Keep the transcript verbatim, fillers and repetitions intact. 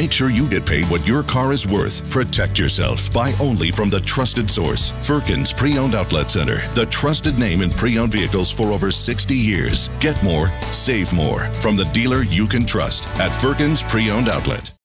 Make sure you get paid what your car is worth. Protect yourself. Buy only from the trusted source. Firkins Pre-Owned Outlet Center, the trusted name in pre-owned vehicles for over sixty years. Get more, save more from the dealer you can trust at Firkins Pre-Owned Outlet.